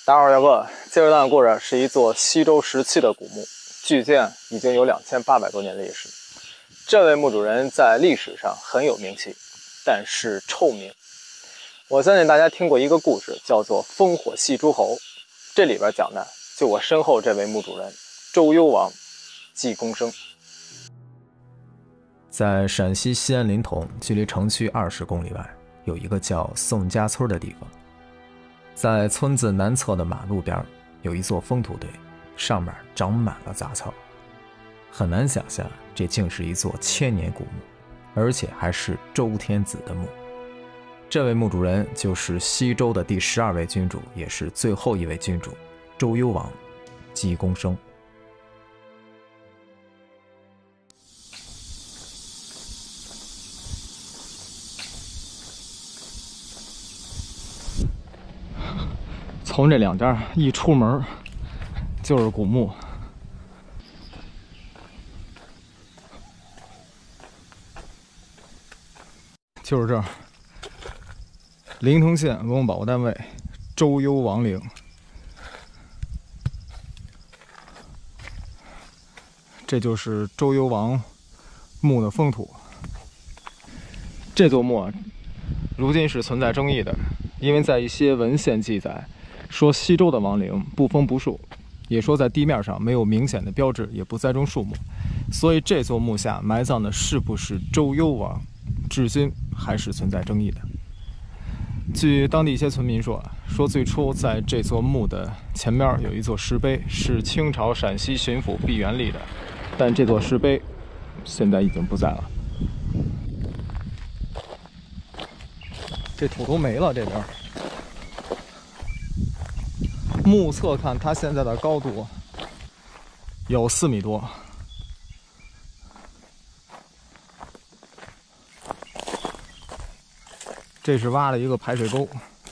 大家好，姚哥，接着讲故事是一座西周时期的古墓，距今已经有2800多年历史。这位墓主人在历史上很有名气，但是臭名。我相信大家听过一个故事，叫做《烽火戏诸侯》，这里边讲的就我身后这位墓主人周幽王季公生。 在陕西西安临潼，距离城区20公里外，有一个叫宋家村的地方。在村子南侧的马路边有一座封土堆，上面长满了杂草，很难想象这竟是一座千年古墓，而且还是周天子的墓。这位墓主人就是西周的第12位君主，也是最后一位君主周幽王季公生。从这两边一出门就是古墓，就是这儿，临潼县文物保护单位周幽王陵。这就是周幽王墓的封土。这座墓如今是存在争议的，因为在一些文献记载说西周的王陵不封不树，也说在地面上没有明显的标志，也不栽种树木，所以这座墓下埋葬的是不是周幽王，至今还是存在争议的。据当地一些村民说，最初在这座墓的前面有一座石碑，是清朝陕西巡抚毕沅立的，但这座石碑现在已经不在了。这土都没了，这边目测看它现在的高度有4米多。这是挖了一个排水沟。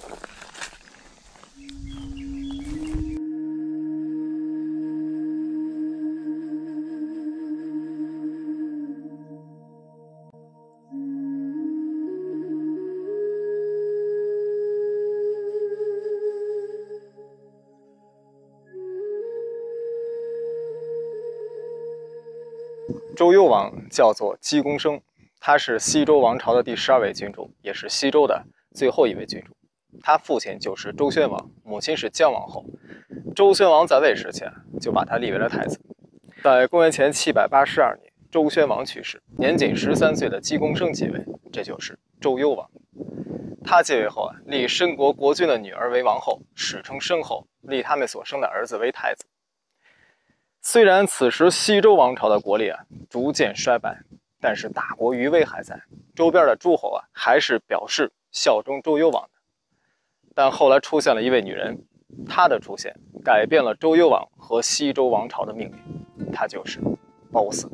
周幽王叫做季公生，他是西周王朝的第12位君主，也是西周的最后一位君主。他父亲就是周宣王，母亲是姜王后。周宣王在位时前就把他立为了太子。在公元前782年，周宣王去世，年仅13岁的季公生继位，这就是周幽王。他继位后立申国国君的女儿为王后，史称申后，立他们所生的儿子为太子。虽然此时西周王朝的国力逐渐衰败，但是大国余威还在，周边的诸侯还是表示效忠周幽王的。但后来出现了一位女人，她的出现改变了周幽王和西周王朝的命运，她就是褒姒。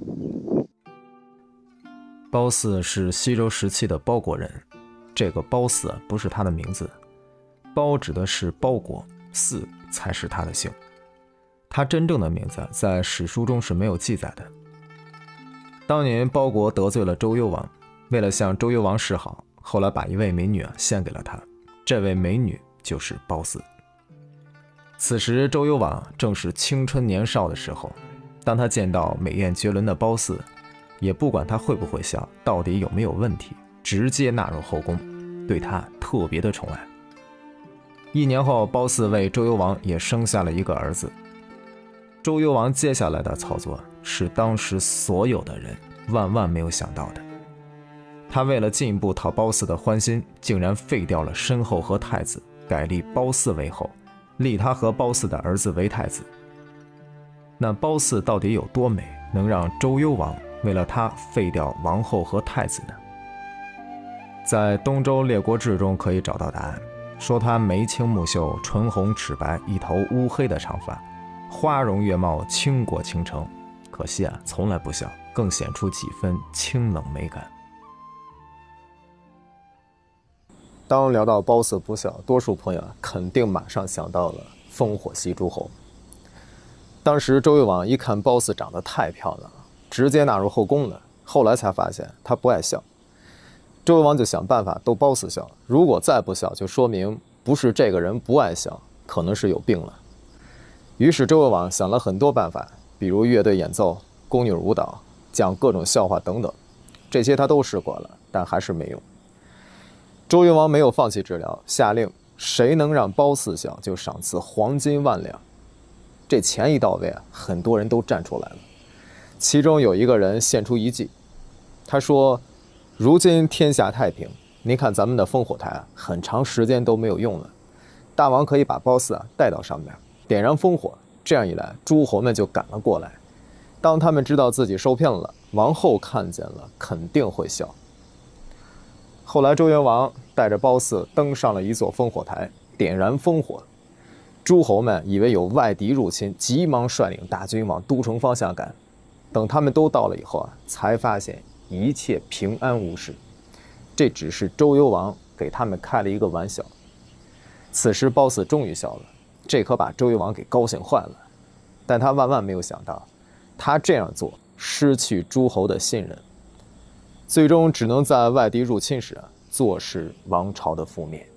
褒姒是西周时期的褒国人，这个褒姒不是她的名字，褒指的是褒国，姒才是她的姓。他真正的名字在史书中是没有记载的。当年褒国得罪了周幽王，为了向周幽王示好，后来把一位美女献给了他，这位美女就是褒姒。此时周幽王正是青春年少的时候，当他见到美艳绝伦的褒姒，也不管她会不会笑，到底有没有问题，直接纳入后宫，对她特别的宠爱。1年后，褒姒为周幽王也生下了一个儿子。周幽王接下来的操作是当时所有的人万万没有想到的。他为了进一步讨褒姒的欢心，竟然废掉了申后和太子，改立褒姒为后，立他和褒姒的儿子为太子。那褒姒到底有多美，能让周幽王为了他废掉王后和太子呢？在《东周列国志》中可以找到答案，说她眉清目秀，唇红齿白，一头乌黑的长发，花容月貌，倾国倾城，可惜从来不笑，更显出几分清冷美感。 当聊到褒姒不笑，多数朋友肯定马上想到了烽火戏诸侯。当时周幽王一看褒姒长得太漂亮了，直接纳入后宫了，后来才发现她不爱笑。周幽王就想办法逗褒姒笑，如果再不笑，就说明不是这个人不爱笑， 可能是有病了。于是周幽王想了很多办法，比如乐队演奏、宫女舞蹈、讲各种笑话等等，这些他都试过了，但还是没用。周幽王没有放弃治疗，下令谁能让褒姒笑，就赏赐黄金10000两。这钱一到位啊，很多人都站出来了。其中有一个人献出一计，他说：“如今天下太平，您看咱们的烽火台啊，很长时间都没有用了。大王可以把褒姒带到上面，点燃烽火，这样一来，诸侯们就赶了过来。当他们知道自己受骗了，王后看见了肯定会笑。”后来周幽王带着褒姒登上了一座烽火台，点燃烽火。诸侯们以为有外敌入侵，急忙率领大军往都城方向赶。等他们都到了以后啊，才发现一切平安无事。这只是周幽王给他们开了一个玩笑。此时褒姒终于笑了，这可把周幽王给高兴坏了。但他万万没有想到，他这样做失去诸侯的信任，最终只能在外敌入侵时坐视王朝的覆灭。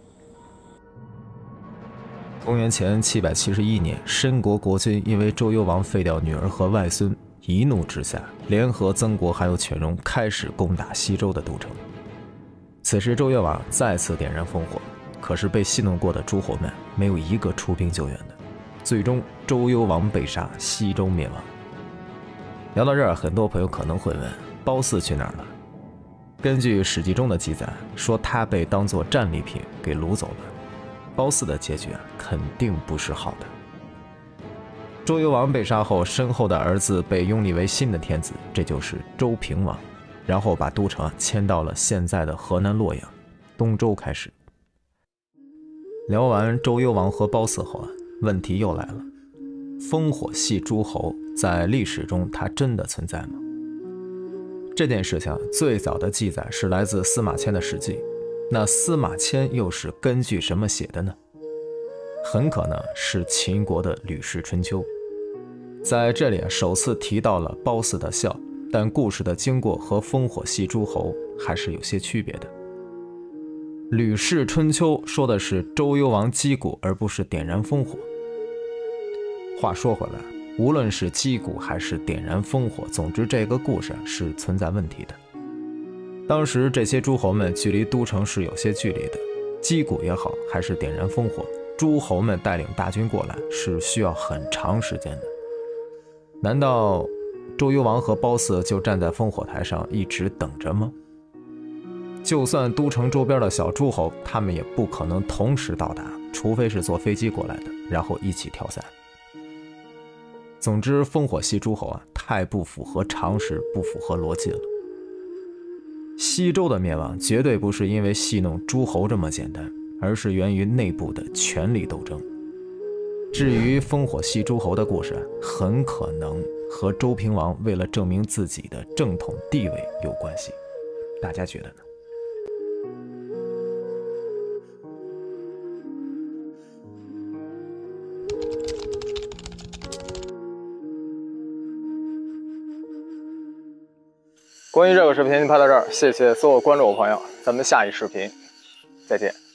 公元前771年，申国国君因为周幽王废掉女儿和外孙，一怒之下，联合曾国还有犬戎，开始攻打西周的都城。此时周幽王再次点燃烽火，可是被戏弄过的诸侯们没有一个出兵救援的，最终周幽王被杀，西周灭亡。聊到这儿，很多朋友可能会问，褒姒去哪儿了？根据《史记》中的记载，说他被当作战利品给掳走了。褒姒的结局肯定不是好的。周幽王被杀后，身后的儿子被拥立为新的天子，这就是周平王，然后把都城迁到了现在的河南洛阳，东周开始。聊完周幽王和褒姒后问题又来了：烽火戏诸侯在历史中它真的存在吗？这件事情最早的记载是来自司马迁的《史记》，那司马迁又是根据什么写的呢？很可能是秦国的《吕氏春秋》。在这里首次提到了褒姒的笑，但故事的经过和烽火戏诸侯还是有些区别的。《吕氏春秋》说的是周幽王击鼓，而不是点燃烽火。话说回来，无论是击鼓还是点燃烽火，总之这个故事是存在问题的。当时这些诸侯们距离都城是有些距离的，击鼓也好，还是点燃烽火，诸侯们带领大军过来是需要很长时间的。难道周幽王和褒姒就站在烽火台上一直等着吗？就算都城周边的小诸侯，他们也不可能同时到达，除非是坐飞机过来的，然后一起跳伞。总之，烽火戏诸侯太不符合常识，不符合逻辑了。西周的灭亡绝对不是因为戏弄诸侯这么简单，而是源于内部的权力斗争。至于烽火戏诸侯的故事，很可能和周平王为了证明自己的正统地位有关系，大家觉得呢？ 关于这个视频就拍到这儿，谢谢所有关注我朋友，咱们下一视频再见。